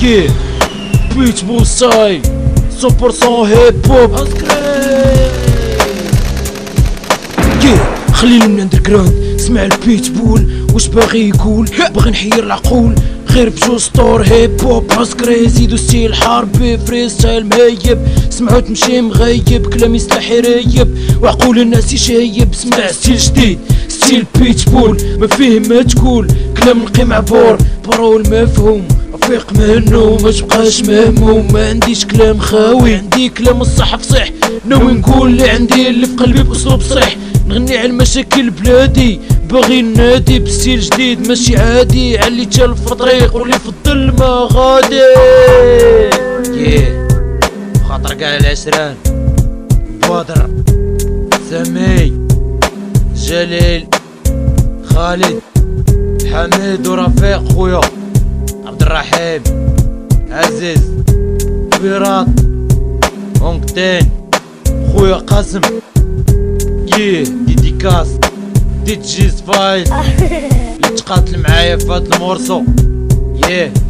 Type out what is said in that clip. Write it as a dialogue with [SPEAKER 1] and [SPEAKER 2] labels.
[SPEAKER 1] كي بيتش بول ستايل 100% هيب هوب كي خليني من اندرجراوند اسمع البيتش بول واش باغي يقول باغي نحير العقول غير بجوج سطور هيب هوب عسكري زيدو ستيل حربي فري ستايل مهيب سمعو تمشي مغيب كلام يصلح يريب وعقول الناس يشيب سمع ستيل جديد ستيل بيتش بول ما فيه ما تقول كلام نقي معبور برول مفهوم افيق منو ما تبقاش مهموم ما عنديش كلام خاوي عندي كلام الصح فصيح ناوي نقول اللي عندي اللي في قلبي باسلوب صحيح نغني على المشاكل بلادي باغي نادي بستيل جديد ماشي عادي علي تال في الطريق واللي في الظل ما غادي خاطر كاع العشران بدر سمي جليل خالد حميد ورفيق خويا عبد الرحيم عزيز بيراط اونكتين خويا قاسم ديديكاس دي جيز فايز اللي تقاتل معايا في هاد المورسو